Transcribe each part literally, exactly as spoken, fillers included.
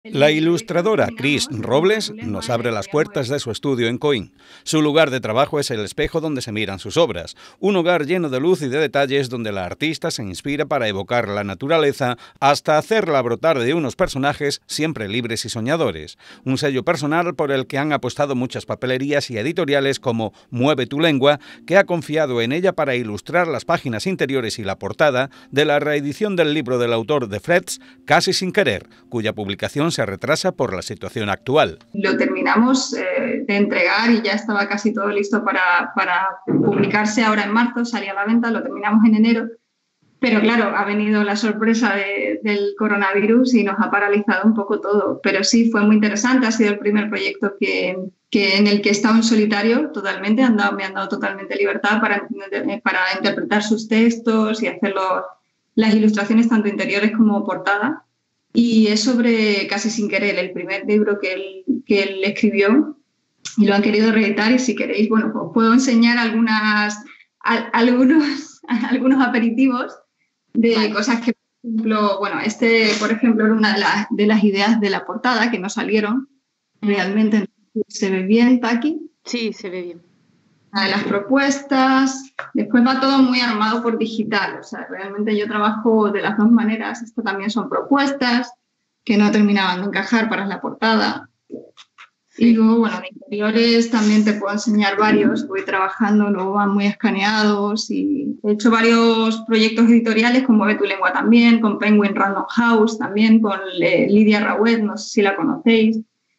La ilustradora Cris Robles nos abre las puertas de su estudio en Coín. Su lugar de trabajo es el espejo donde se miran sus obras, un hogar lleno de luz y de detalles donde la artista se inspira para evocar la naturaleza hasta hacerla brotar de unos personajes siempre libres y soñadores. Un sello personal por el que han apostado muchas papelerías y editoriales como Mueve tu lengua, que ha confiado en ella para ilustrar las páginas interiores y la portada de la reedición del libro del autor de Freds, Casi sin querer, cuya publicación se retrasa por la situación actual. Lo terminamos eh, de entregar y ya estaba casi todo listo para, para publicarse ahora en marzo, salía a la venta, lo terminamos en enero, pero claro, ha venido la sorpresa de, del coronavirus y nos ha paralizado un poco todo, pero sí, fue muy interesante, ha sido el primer proyecto que, que en el que he estado en solitario totalmente, han dado, me han dado totalmente libertad para, para interpretar sus textos y hacer los, las ilustraciones tanto interiores como portada. Y es sobre Casi sin querer, el primer libro que él, que él escribió y lo han querido reeditar y si queréis, bueno, os puedo enseñar algunas, a, algunos, algunos aperitivos de vale. Cosas que, por ejemplo, bueno, este, por ejemplo, era una de las, de las ideas de la portada que no salieron realmente. ¿Se ve bien, Taki? Sí, se ve bien. De las propuestas, después va todo muy armado por digital, o sea, realmente yo trabajo de las dos maneras, esto también son propuestas que no terminaban de encajar para la portada. Sí. Y luego, bueno, de interiores también te puedo enseñar varios, voy trabajando, luego van muy escaneados y he hecho varios proyectos editoriales con Mueve tu lengua también, con Penguin Random House también, con eh, Lidia Rauet, no sé si la conocéis.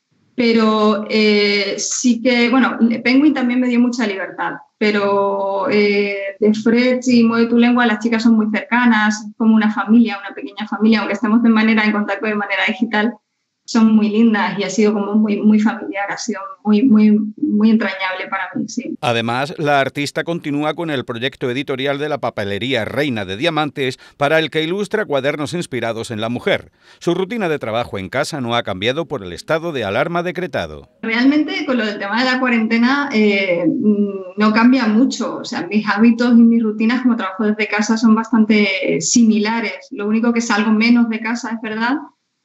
Pero eh, sí que, bueno, Penguin también me dio mucha libertad, pero eh, de Freds y Mueve tu lengua las chicas son muy cercanas, como una familia, una pequeña familia, aunque estemos de manera en contacto de manera digital, son muy lindas y ha sido como muy, muy familiar, ha sido muy, muy, muy entrañable para mí, sí. Además, la artista continúa con el proyecto editorial de la papelería Reina de Diamantes, para el que ilustra cuadernos inspirados en la mujer. Su rutina de trabajo en casa no ha cambiado por el estado de alarma decretado. Realmente, con lo del tema de la cuarentena, eh, no cambia mucho. O sea, mis hábitos y mis rutinas como trabajo desde casa son bastante similares. Lo único que salgo menos de casa, es verdad,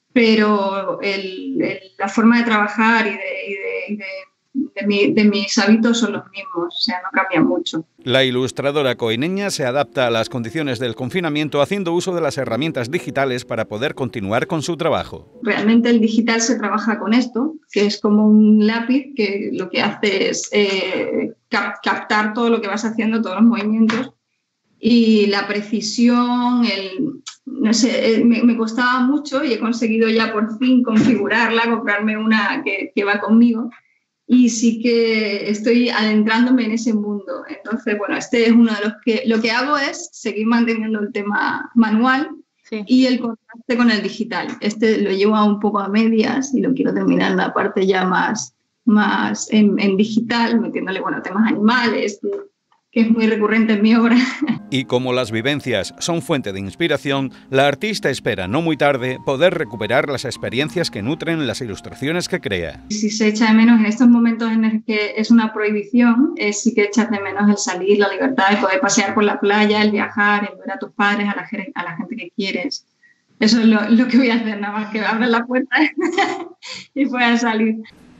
pero el, el, la forma de trabajar y, de, y, de, y de, de, mi, de mis hábitos son los mismos, o sea, no cambia mucho. La ilustradora coineña se adapta a las condiciones del confinamiento haciendo uso de las herramientas digitales para poder continuar con su trabajo. Realmente el digital se trabaja con esto, que es como un lápiz que lo que hace es eh, cap captar todo lo que vas haciendo, todos los movimientos, y la precisión, el... No sé, me, me costaba mucho y he conseguido ya por fin configurarla, comprarme una que, que va conmigo y sí que estoy adentrándome en ese mundo. Entonces, bueno, este es uno de los que... Lo que hago es seguir manteniendo el tema manual sí. Y el contraste con el digital. Este lo llevo a un poco a medias y lo quiero terminar en la parte ya más, más en, en digital, metiéndole, bueno, temas animales, que, que es muy recurrente en mi obra. Y como las vivencias son fuente de inspiración, la artista espera no muy tarde poder recuperar las experiencias que nutren las ilustraciones que crea. Si se echa de menos en estos momentos en los que es una prohibición, eh, sí que echas de menos el salir, la libertad de poder pasear por la playa, el viajar, el ver a tus padres, a la, a la gente que quieres. Eso es lo, lo que voy a hacer, nada más que abrir la puerta y pueda salir.